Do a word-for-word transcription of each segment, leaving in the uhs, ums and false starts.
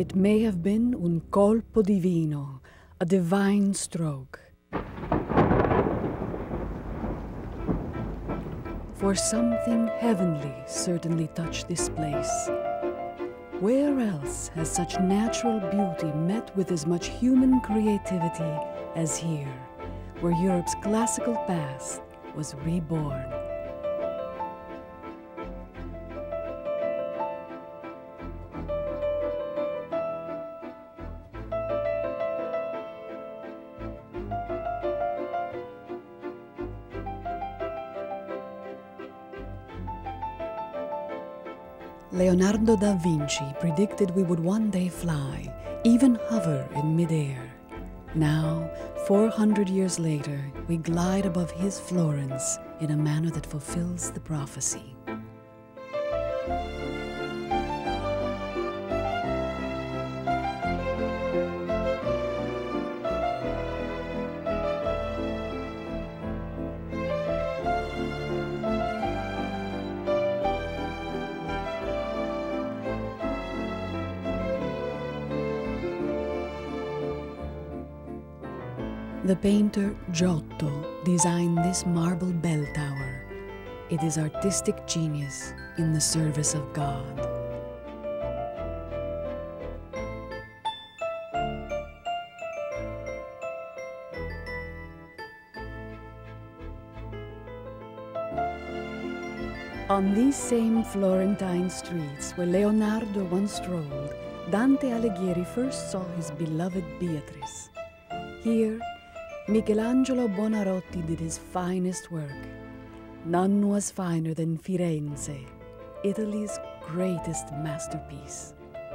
It may have been un colpo divino, a divine stroke. For something heavenly certainly touched this place. Where else has such natural beauty met with as much human creativity as here, where Europe's classical past was reborn? Leonardo da Vinci predicted we would one day fly, even hover in midair. Now, four hundred years later, we glide above his Florence in a manner that fulfills the prophecy. The painter Giotto designed this marble bell tower. It is artistic genius in the service of God. On these same Florentine streets where Leonardo once strolled, Dante Alighieri first saw his beloved Beatrice. Here, Michelangelo Buonarroti did his finest work. None was finer than Firenze, Italy's greatest masterpiece.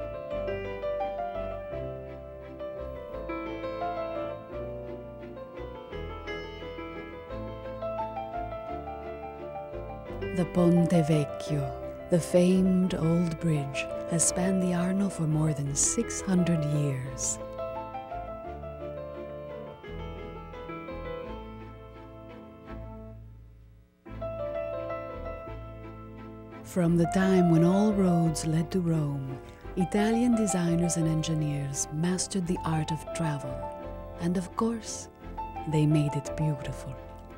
The Ponte Vecchio, the famed old bridge, has spanned the Arno for more than six hundred years. From the time when all roads led to Rome, Italian designers and engineers mastered the art of travel, and of course, they made it beautiful.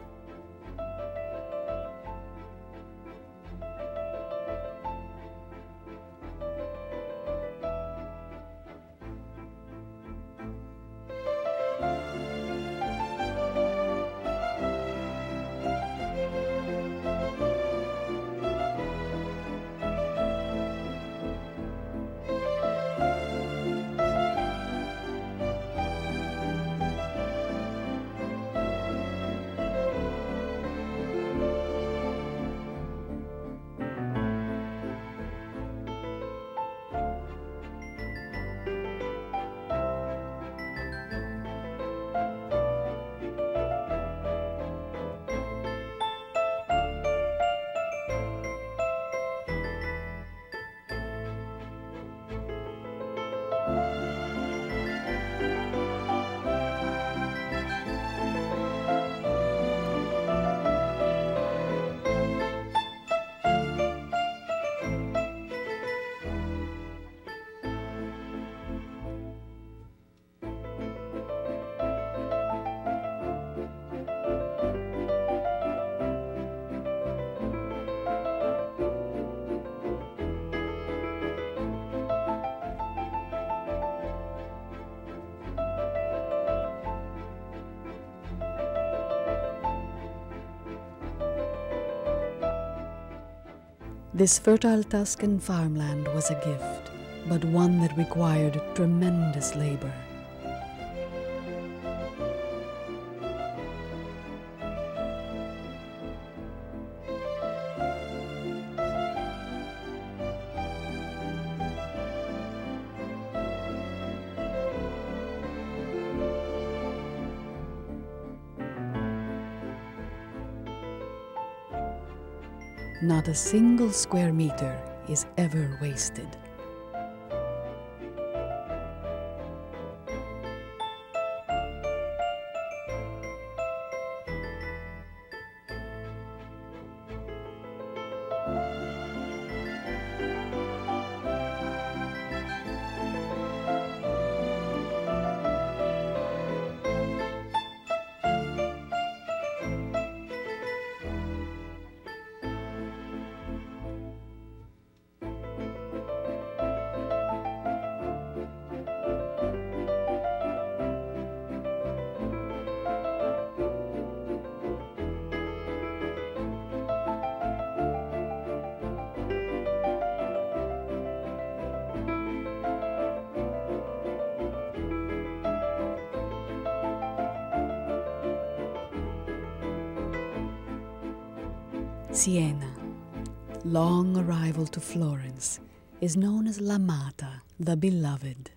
This fertile Tuscan farmland was a gift, but one that required tremendous labor. Not a single square meter is ever wasted. Siena, long arrival to Florence, is known as l'amata, the beloved.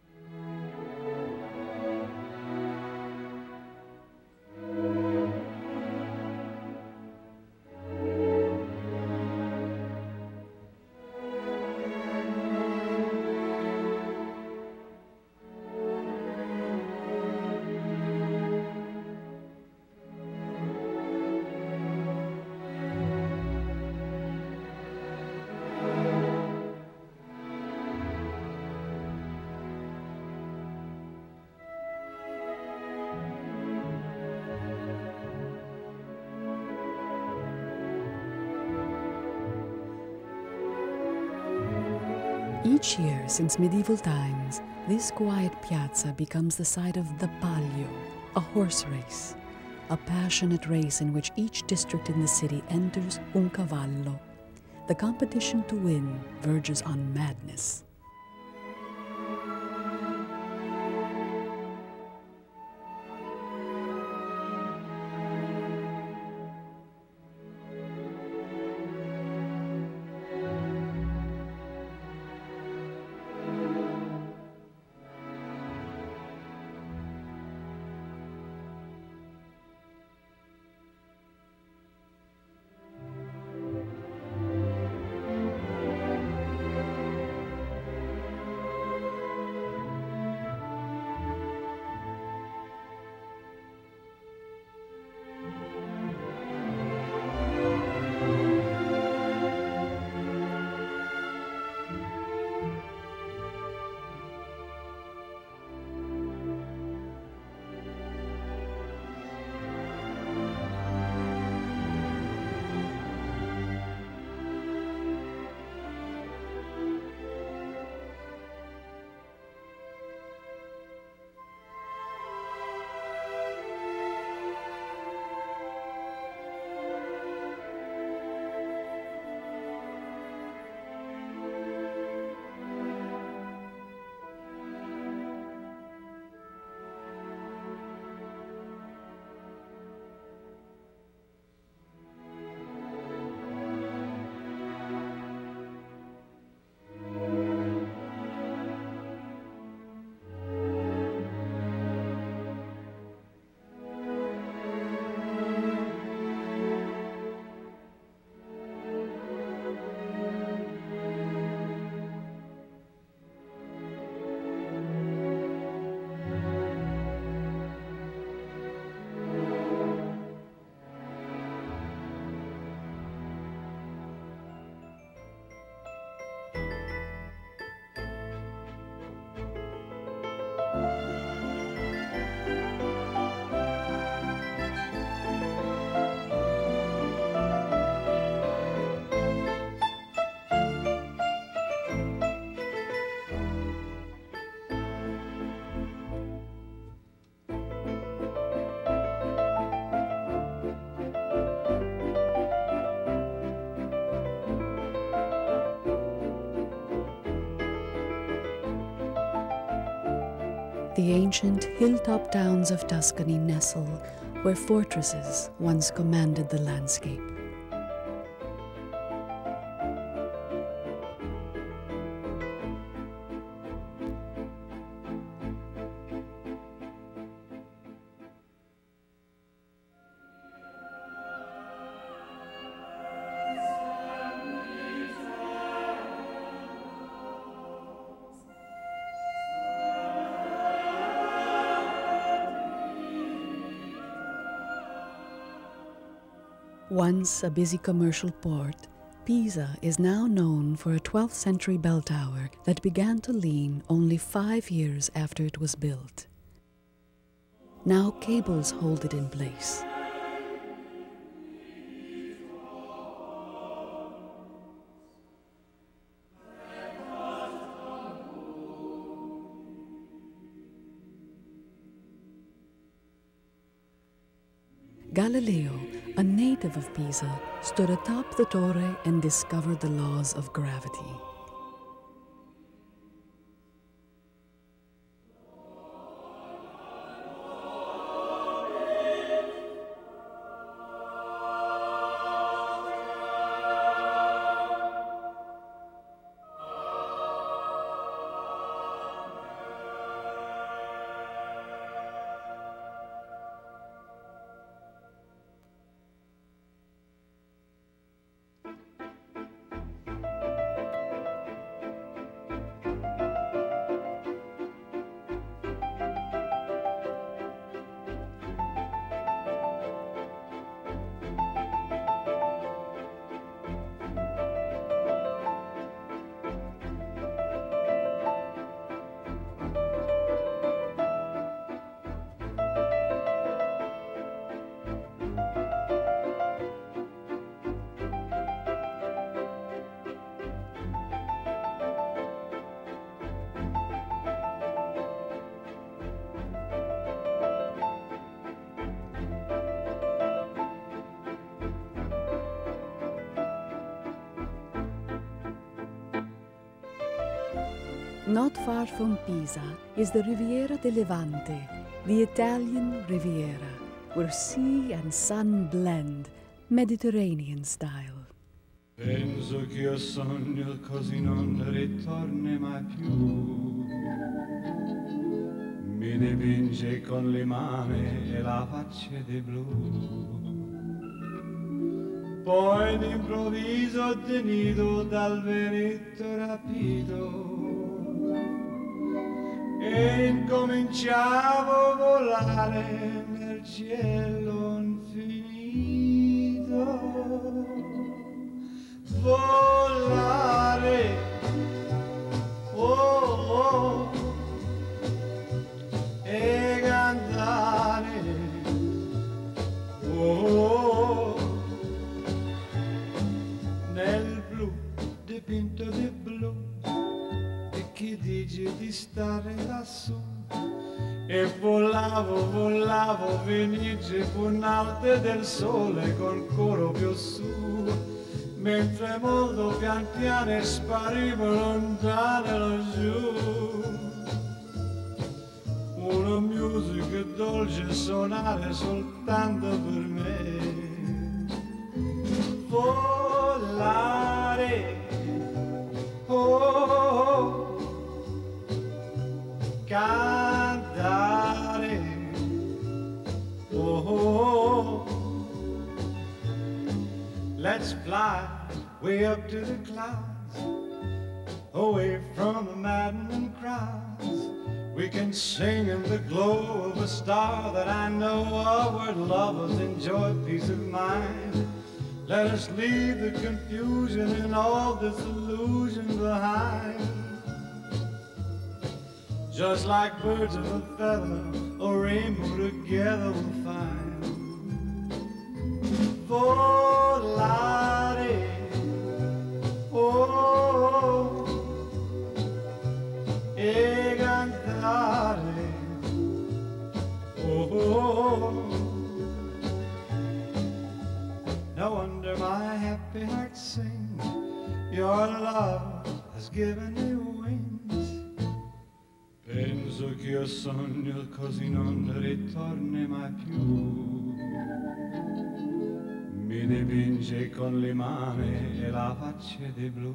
Each year since medieval times, this quiet piazza becomes the site of the Palio, a horse race, a passionate race in which each district in the city enters un cavallo. The competition to win verges on madness. The ancient hilltop towns of Tuscany nestle where fortresses once commanded the landscape. Once a busy commercial port, Pisa is now known for a twelfth century bell tower that began to lean only five years after it was built. Now cables hold it in place. Galileo, a native of Pisa, stood atop the torre and discovered the laws of gravity. Not far from Pisa is the Riviera del Levante, the Italian Riviera, where sea and sun blend, Mediterranean style. Penso che io sogno così non ritorni mai più. Mi dipinge con le mani e la faccia di blu. Poi d'improvviso tenido dal vento rapito e incominciavo a volare nel cielo infinito. Volare, oh, oh, e cantare, oh, nel blu dipinto di blu. E chi dice di stare lassù? E volavo, volavo, Venice, punnalte del sole col coro più su. Mentre molto pian piano sparivo lontano laggiù. Una musica dolce suonare soltanto per me. Volare, oh, cantare, oh. Let's fly way up to the clouds, away from the maddening crowds. We can sing in the glow of a star that I know of, where lovers enjoy peace of mind. Let us leave the confusion and all disillusion behind. Just like birds of a feather, a rainbow together we'll find. Volare, oh, e cantare, oh. No wonder my happy heart sings, your love has given me wings. Penso che io sogno così non ritorni mai più. Mi dipinge con le mani e la faccia di blu.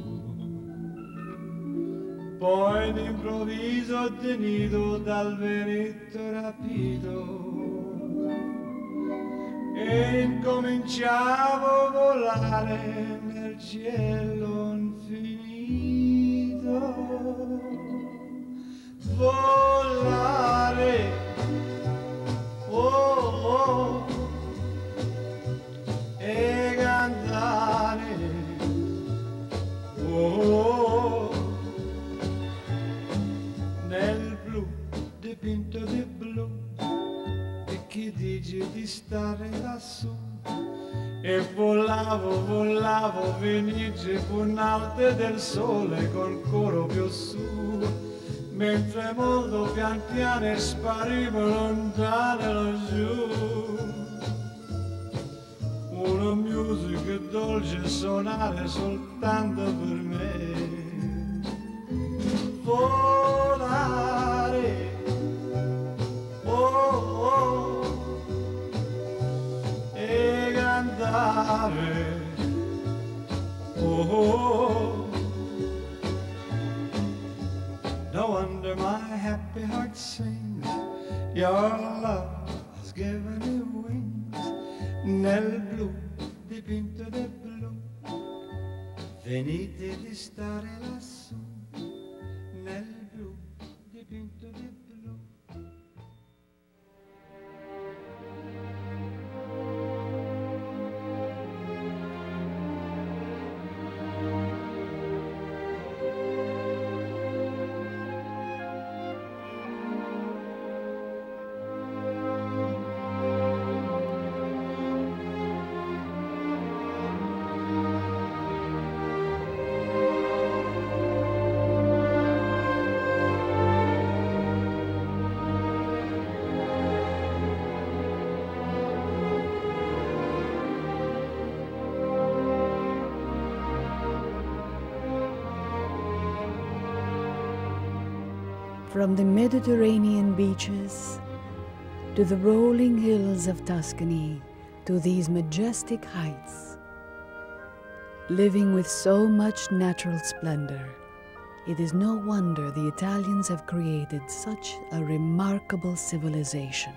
Poi d'improvviso tenido dal vento rapito e incominciavo a volare nel cielo infinito. Volare, oh, oh, e cantare, oh, nel blu dipinto di blu. E chi dice di stare lassù? E volavo, volavo, Venice, punnalte del sole col coro più su. Mentre molto pian piano sparivo lontano laggiù. Una musica dolce suonare soltanto per me. Volare, oh, oh, e cantare, oh, oh. No wonder my happy heart sings, your love has given me wings. Nel blu dipinto di blu, venite di stare lassù. Nel blu dipinto di blu. From the Mediterranean beaches to the rolling hills of Tuscany to these majestic heights, living with so much natural splendor, it is no wonder the Italians have created such a remarkable civilization.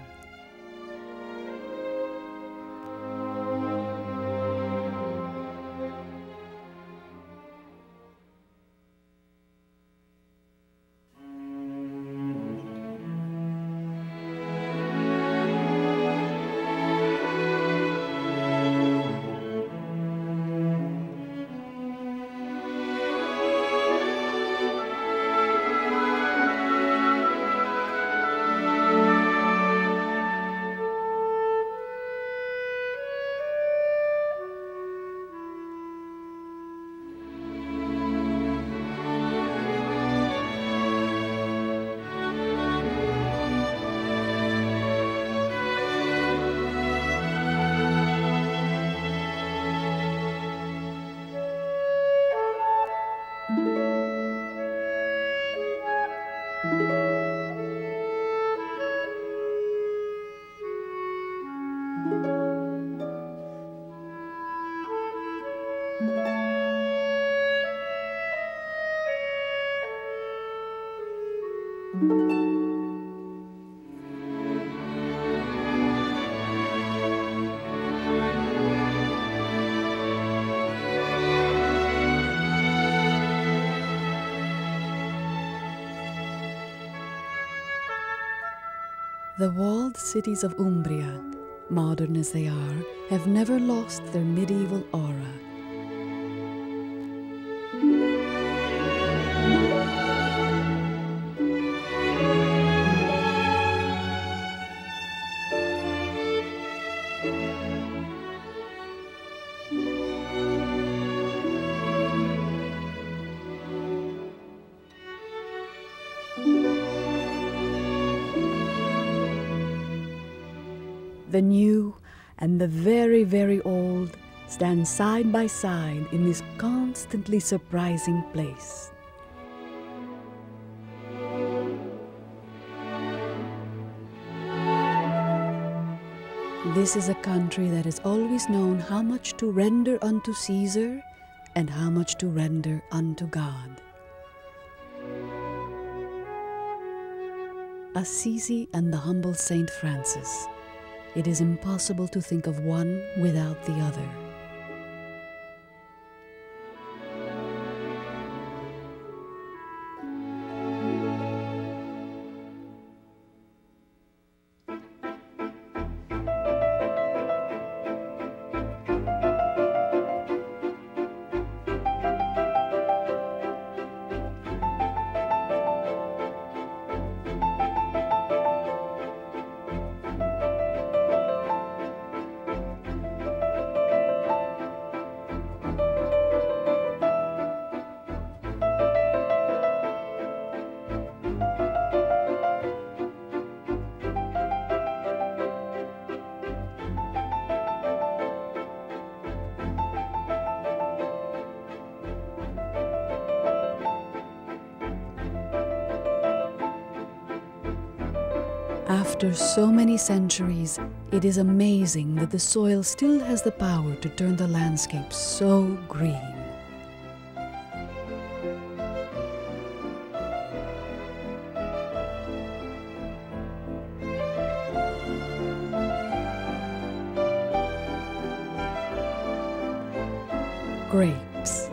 The walled cities of Umbria, modern as they are, have never lost their medieval aura. The new and the very, very old stand side by side in this constantly surprising place. This is a country that has always known how much to render unto Caesar and how much to render unto God. Assisi and the humble Saint Francis. It is impossible to think of one without the other. After so many centuries, it is amazing that the soil still has the power to turn the landscape so green. Grapes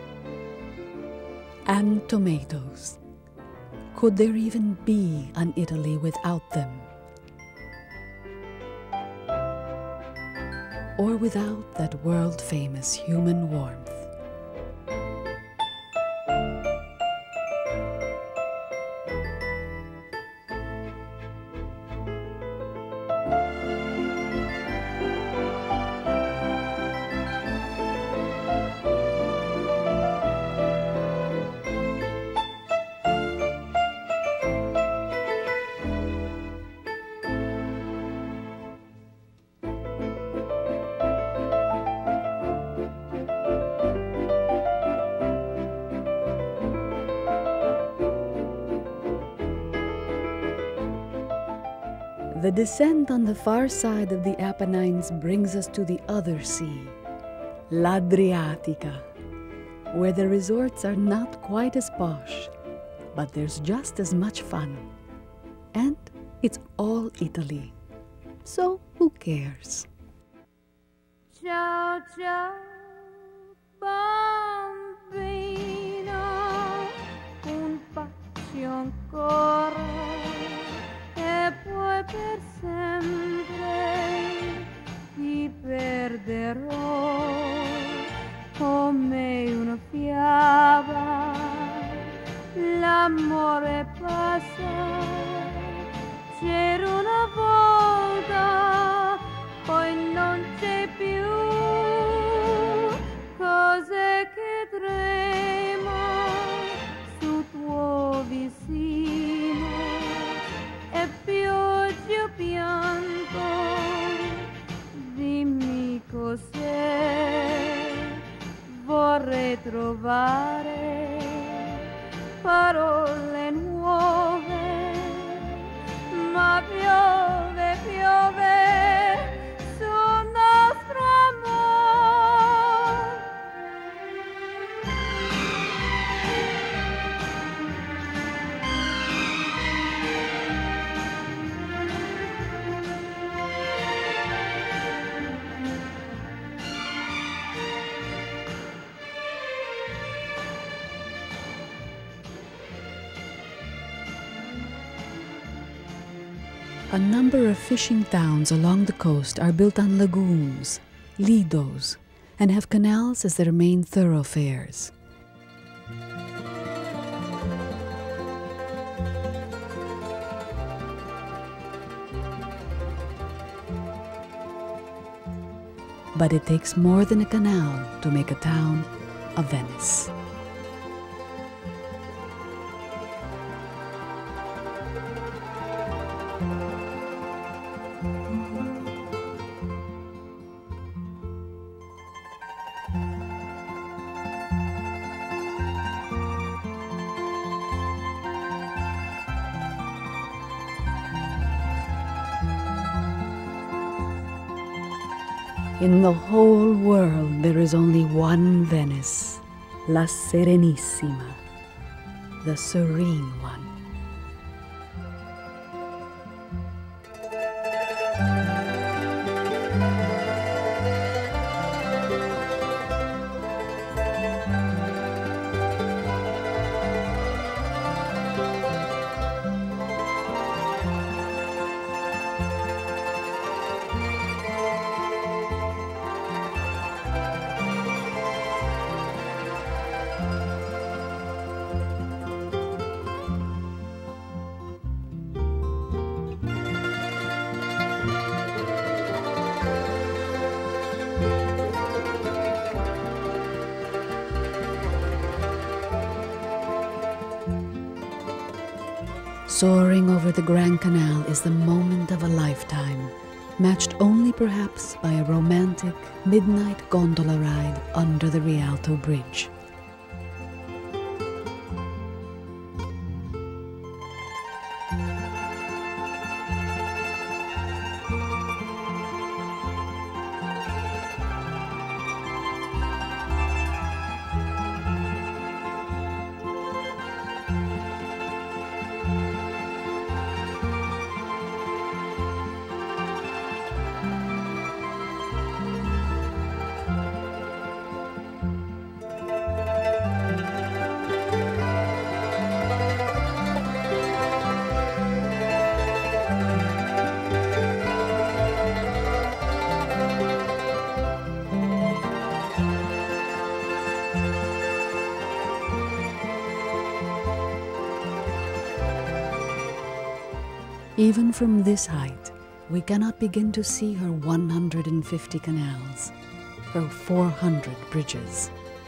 and tomatoes. Could there even be an Italy without them? Or without that world-famous human warmth? The descent on the far side of the Apennines brings us to the other sea, l'Adriatica, where the resorts are not quite as posh, but there's just as much fun. And it's all Italy, so who cares? Ciao, ciao, bambino, un bacio ancora e poi per sempre ti perderò come una fiaba. L'amore passa, c'era una volta, poi non c'è più, cose che tremo su tuo vicino e pioggia pianto, dimmi cos'è, vorrei trovare parole nuove, ma piove, piove sul nostro amor. A number of fishing towns along the coast are built on lagoons, lidos, and have canals as their main thoroughfares. But it takes more than a canal to make a town a Venice. In the whole world, there is only one Venice, La Serenissima, the serene one. Soaring over the Grand Canal is the moment of a lifetime, matched only perhaps by a romantic midnight gondola ride under the Rialto Bridge. Even from this height, we cannot begin to see her one hundred fifty canals, her four hundred bridges.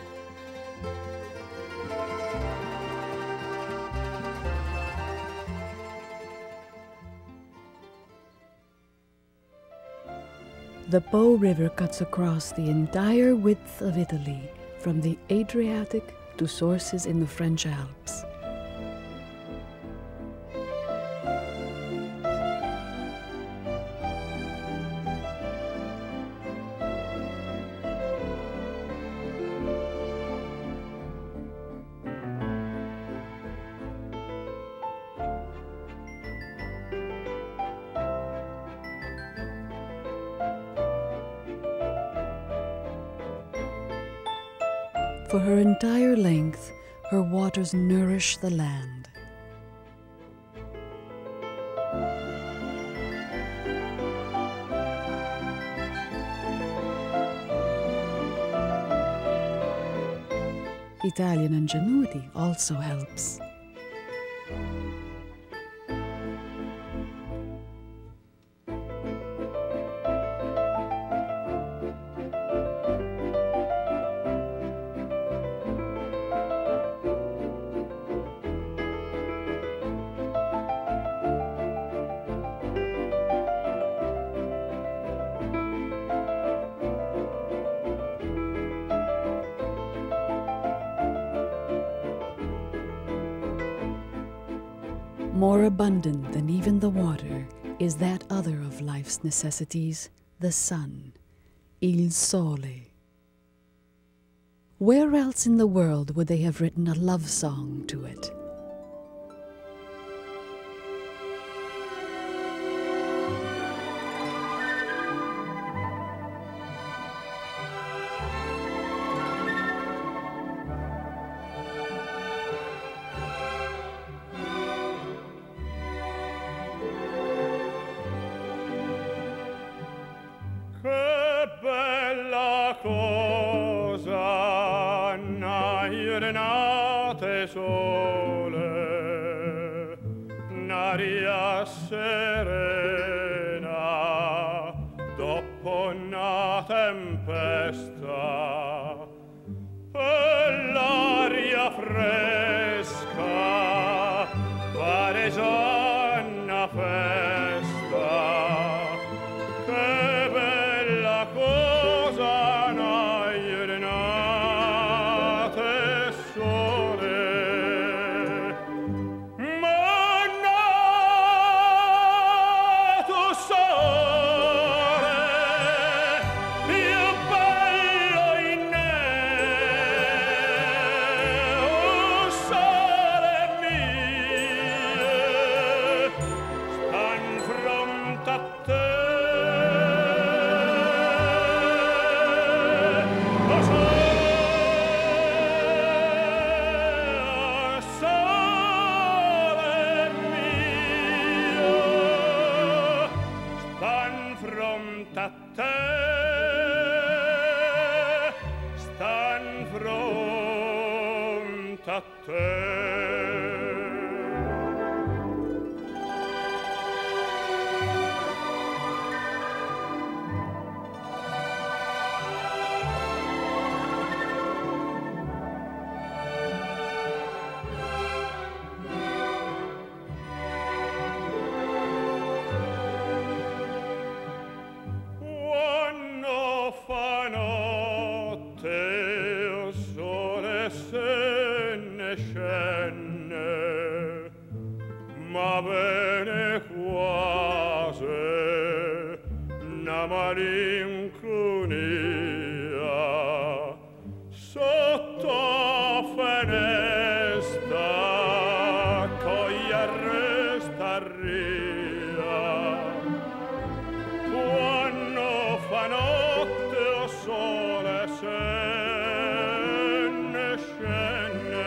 The Po River cuts across the entire width of Italy, from the Adriatic to sources in the French Alps. For her entire length, her waters nourish the land. Italian ingenuity also helps. More abundant than even the water is that other of life's necessities, the sun, il sole. Where else in the world would they have written a love song to it? Sole, un'aria serena dopo una tempesta, e l'aria fresca pare già una festa. Che bella cosa una giornata sole. Ma bene quasi una malinconia sotto finestra coglia resta ria quando fa notte o sole se ne scende.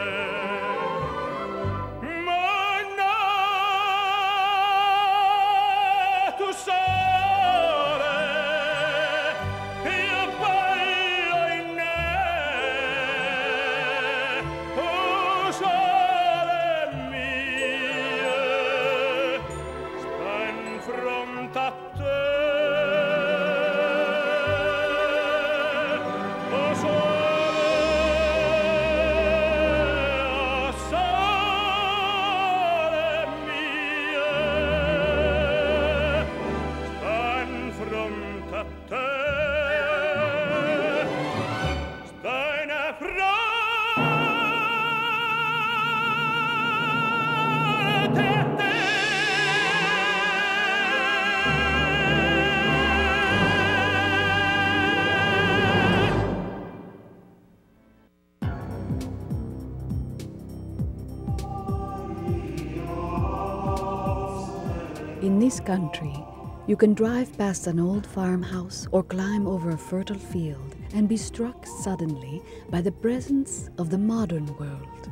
In this country, you can drive past an old farmhouse or climb over a fertile field and be struck suddenly by the presence of the modern world.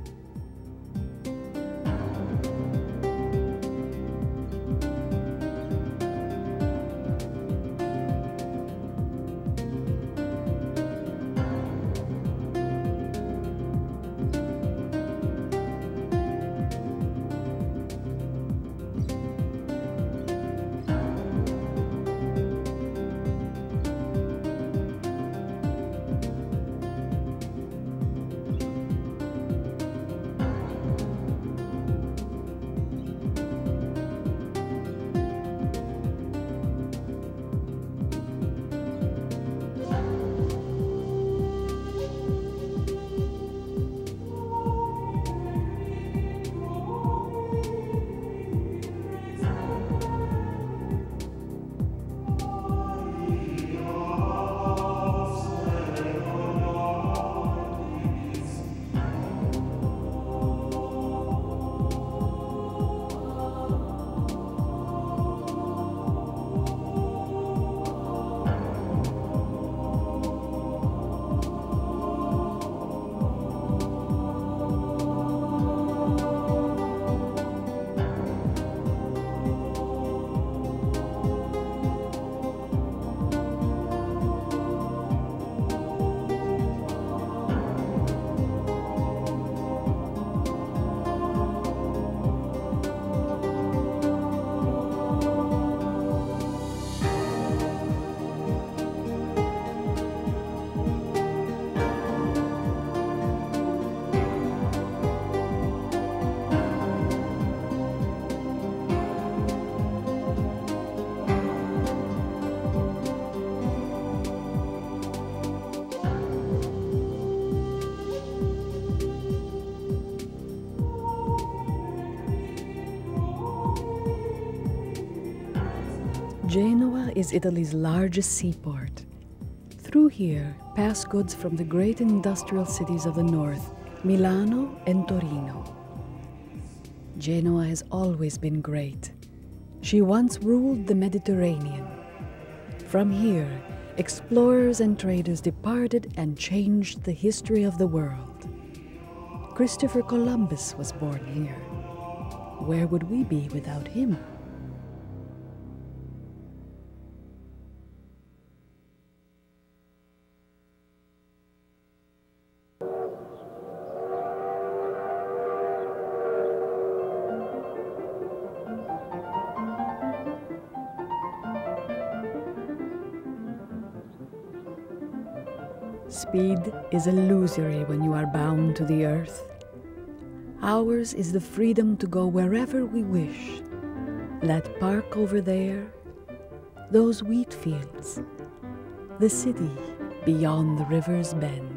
Genoa is Italy's largest seaport. Through here pass goods from the great industrial cities of the north, Milano and Torino. Genoa has always been great. She once ruled the Mediterranean. From here, explorers and traders departed and changed the history of the world. Christopher Columbus was born here. Where would we be without him? Speed is illusory when you are bound to the earth. Ours is the freedom to go wherever we wish. That park over there, those wheat fields, the city beyond the river's bend.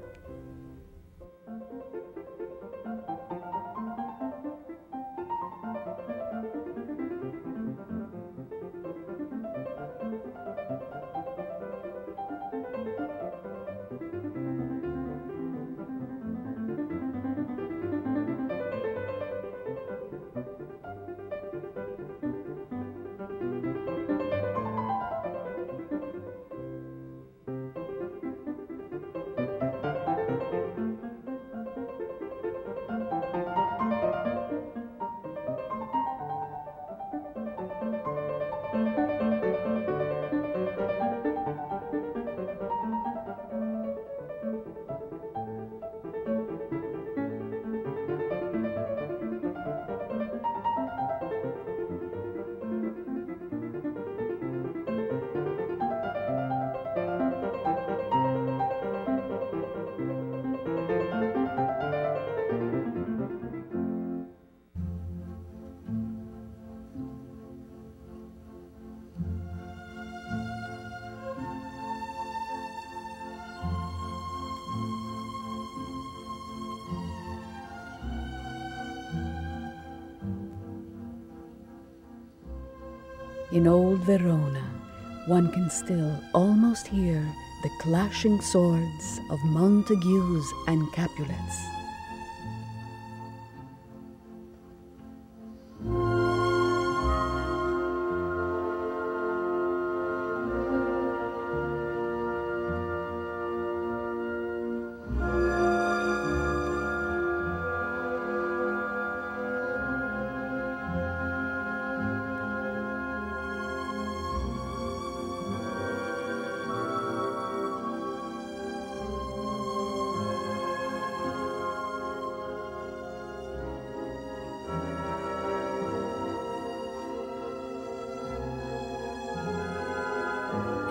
In old Verona, one can still almost hear the clashing swords of Montagues and Capulets.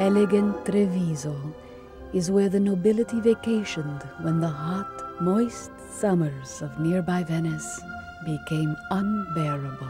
elegant Treviso is where the nobility vacationed when the hot, moist summers of nearby Venice became unbearable.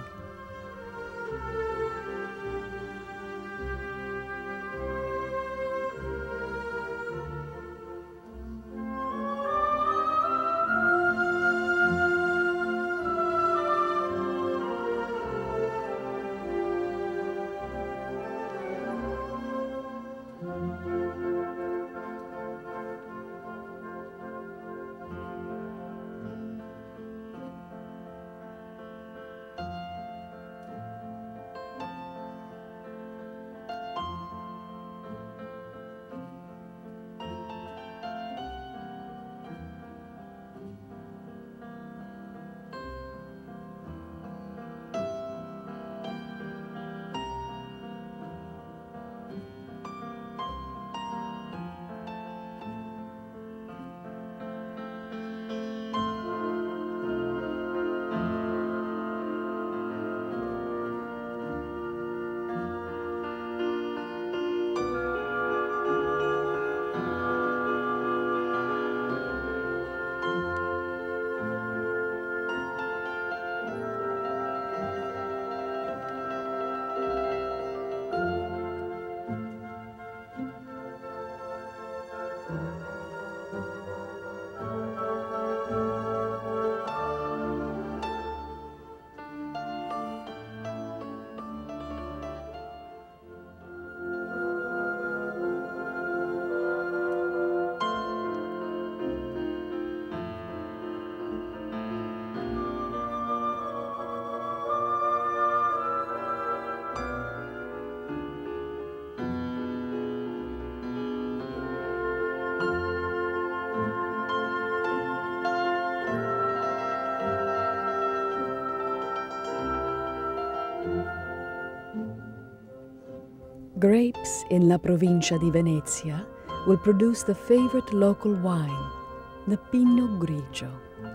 Grapes in La Provincia di Venezia will produce the favorite local wine, the Pinot Grigio.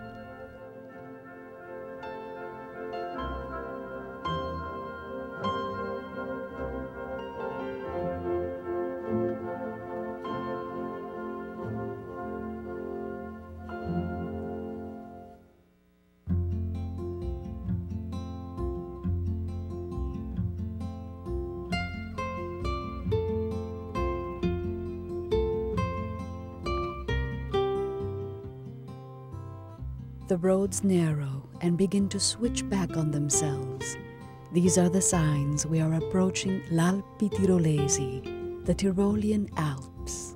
The roads narrow and begin to switch back on themselves. These are the signs we are approaching l'Alpi Tirolesi, the Tyrolean Alps.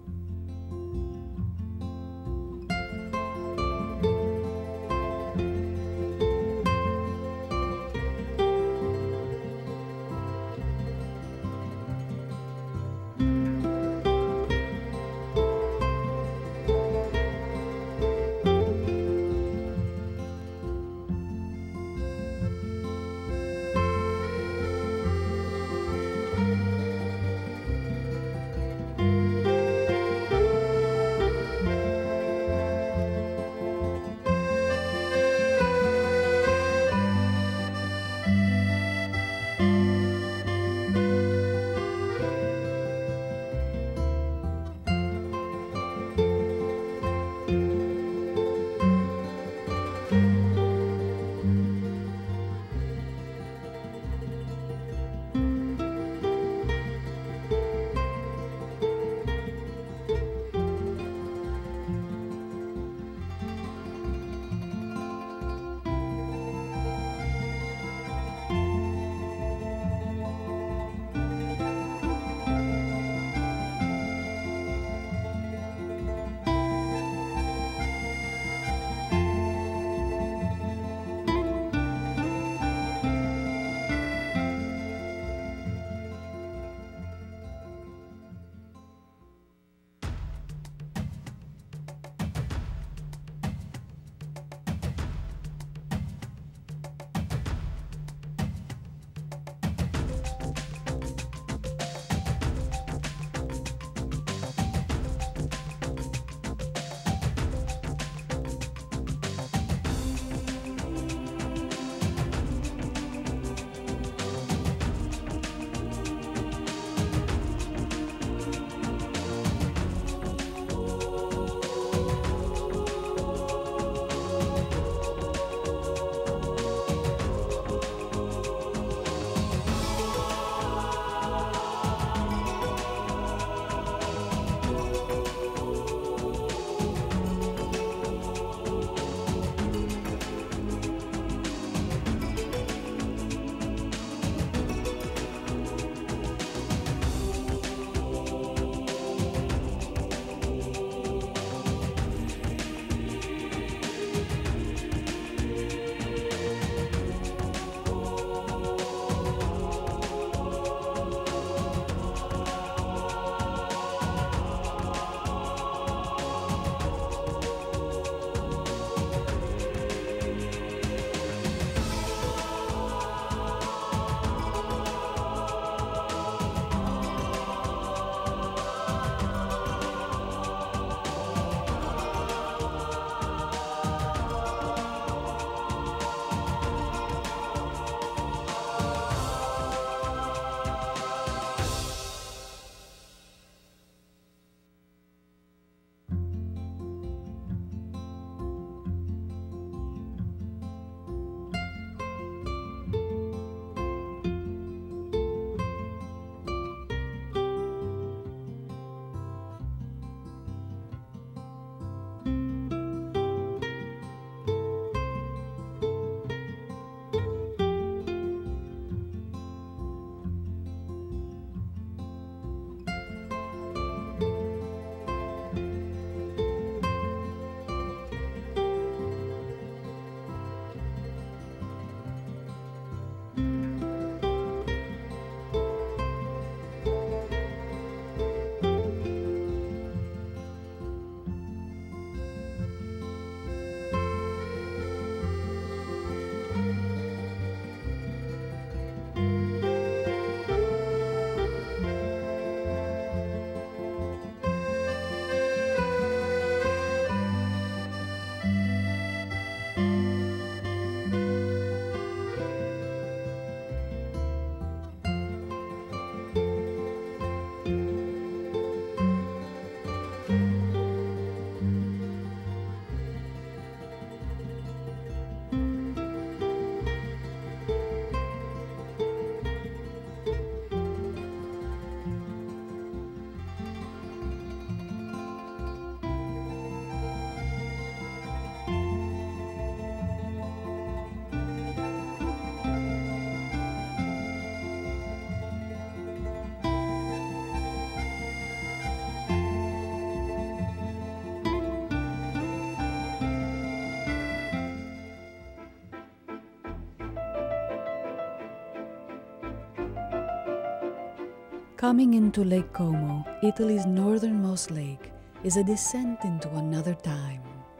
Coming into Lake Como, Italy's northernmost lake, is a descent into another time.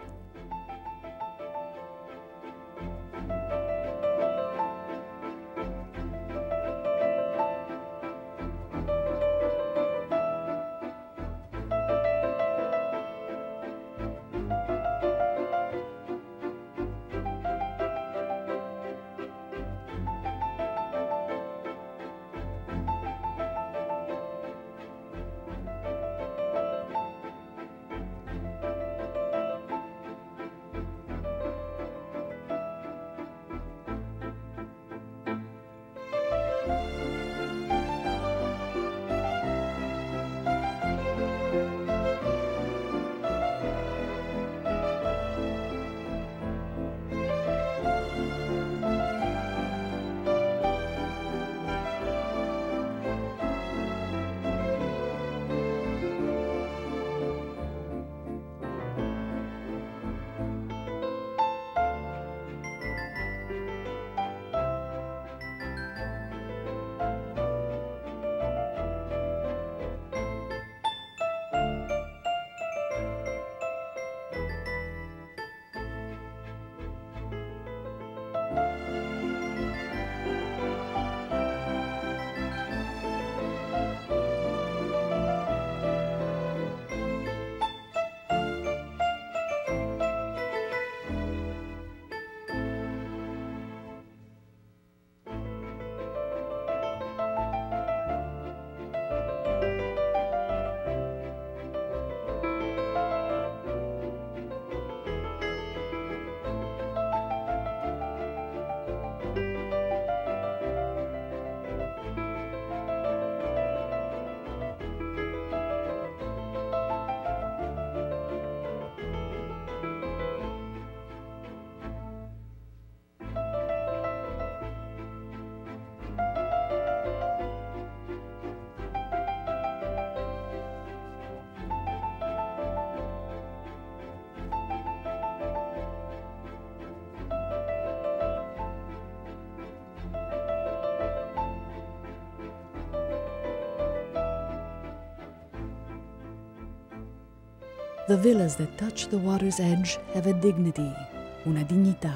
The villas that touch the water's edge have a dignity, una dignità,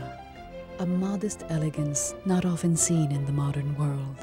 a modest elegance not often seen in the modern world.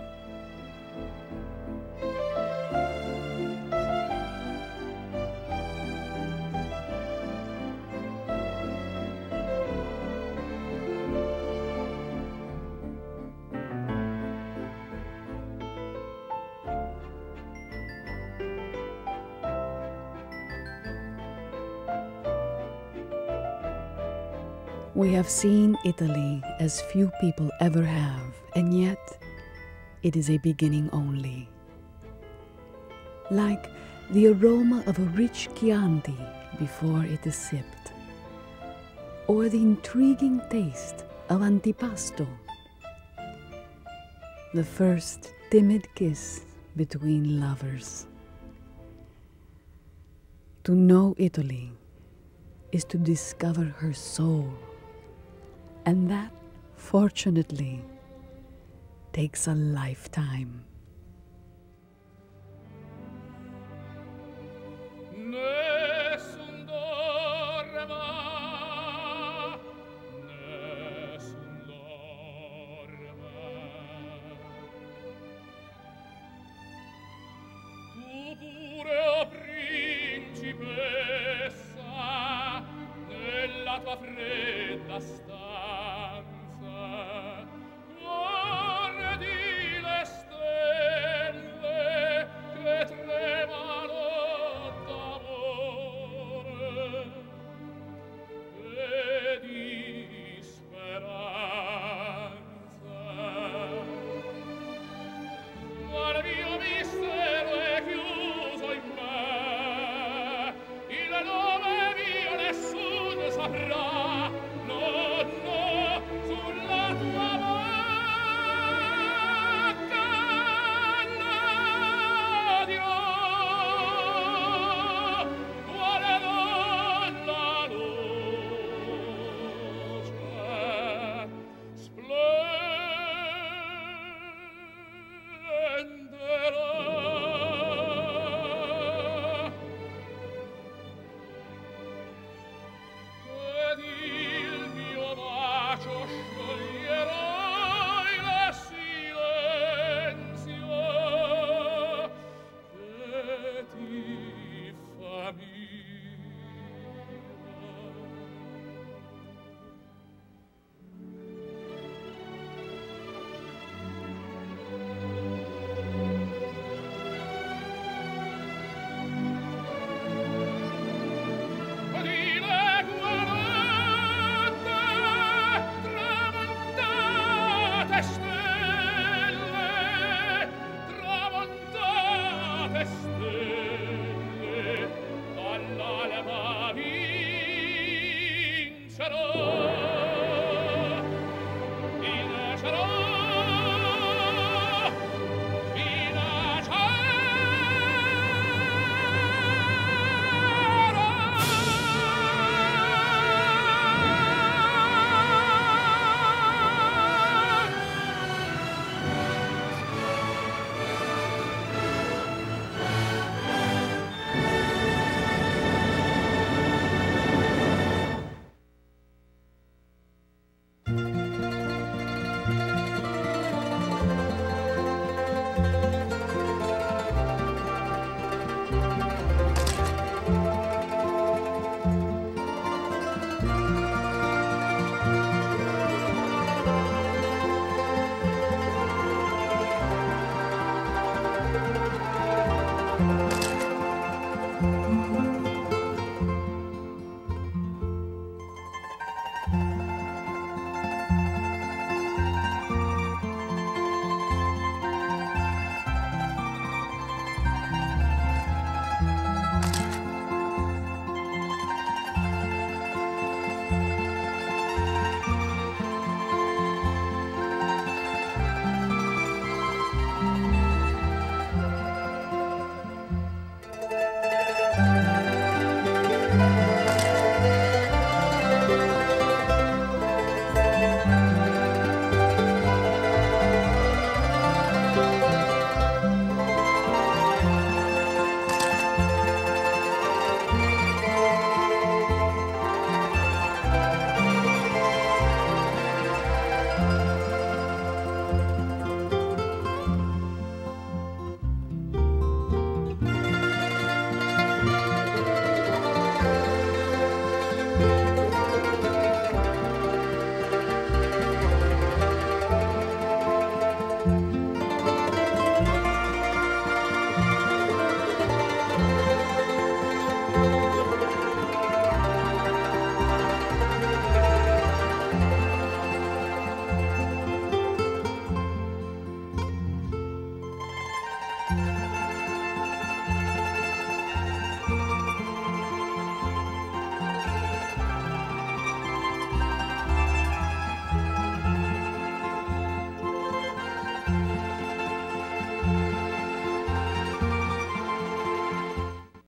We have seen Italy as few people ever have, and yet it is a beginning only. Like the aroma of a rich Chianti before it is sipped, or the intriguing taste of antipasto, the first timid kiss between lovers. To know Italy is to discover her soul. And that, fortunately, takes a lifetime. Nessun dorma, nessun dorma. Tu pure, o principessa, nella tua fredda stanza, guardi le stelle che tremano d'amore e di speranza. Ma il mio mistero è chiuso in me, il nome mio nessuno saprà.